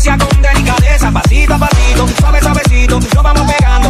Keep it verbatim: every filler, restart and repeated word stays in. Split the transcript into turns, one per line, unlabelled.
acaricia con delicadeza, pasito a pasito, suave suavecito, nos vamos pegando